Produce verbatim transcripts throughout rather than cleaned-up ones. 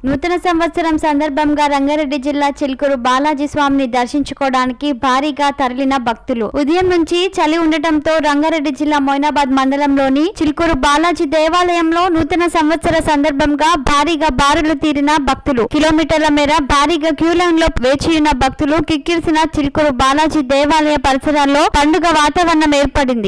నూతన సంవత్సరం సందర్భంగా రంగారెడ్డి జిల్లా చిలుకూరు బాలాజీ స్వామిని దర్శించుకోవడానికి భారీగా తరలిన భక్తులు. ఉదయం నుంచి చలి ఉండటంతో రంగారెడ్డి జిల్లా మొయినాబాద్ మండలంలోని చిలుకూరు బాలాజీ దేవాలయంలో నూతన సంవత్సర సందర్భంగా భారీగా బారులు తీరిన భక్తులు. కిలోమీటర్ల మేర భారీగా క్యూలైన్ లో వేచియున్న భక్తులు కిక్కిరిసిన చిలుకూరు బాలాజీ దేవాలయ పరిసరాల్లో పండుగ వాతావరణం ఏర్పడింది.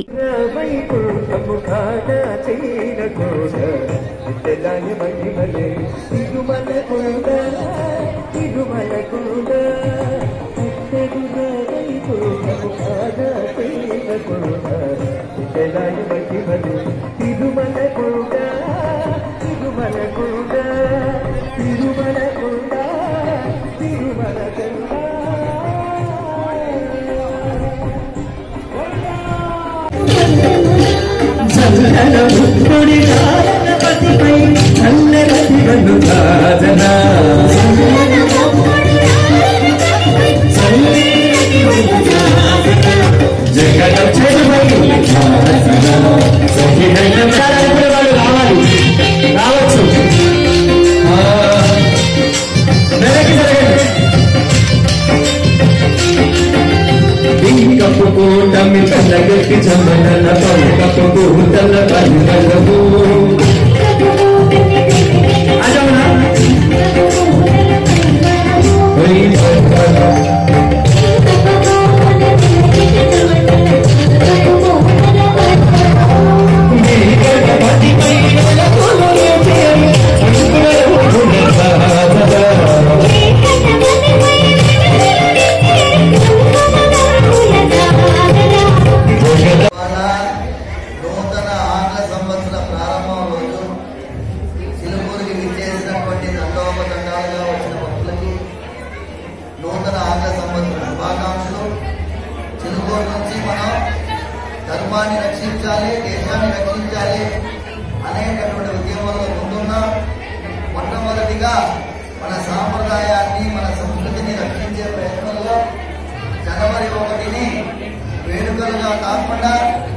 ధర్మాన్ని రక్షించాలి, దేశాన్ని రక్షించాలి అనేటటువంటి ఉద్యమంలో ముందున్నాం. మొట్టమొదటిగా మన సాంప్రదాయాన్ని, మన సంస్కృతిని రక్షించే ప్రయత్నంలో జనవరి ఒకటిని వేడుకలుగా కాకుండా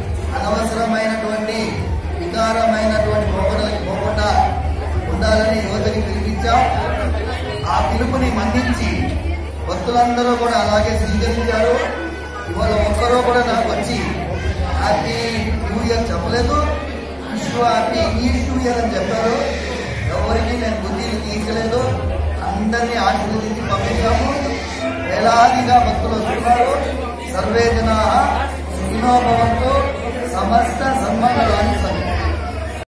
అనవసరమైనటువంటి వికారమైనటువంటి పోకడలకు పోకుండా ఉండాలని యువతని పిలిపించాం. ఆ పిలుపుని మన్నించి భక్తులందరూ కూడా అలాగే స్వీకరించారు. ఇవాళ ఒక్కరూ కూడా నాకు వచ్చి హ్యాపీ న్యూ ఇయర్ చెప్పలేదు, wish happy Eid new year అని చెప్పారు. ఎవరికి నేను బుద్ధిని తీర్చలేదు, అందరినీ ఆశీర్వదించి పంపించాము. వేలాదిగా భక్తులు వస్తున్నారు. సర్వే జనాః సుఖినో భవంతు, సమస్త సన్మంగళాని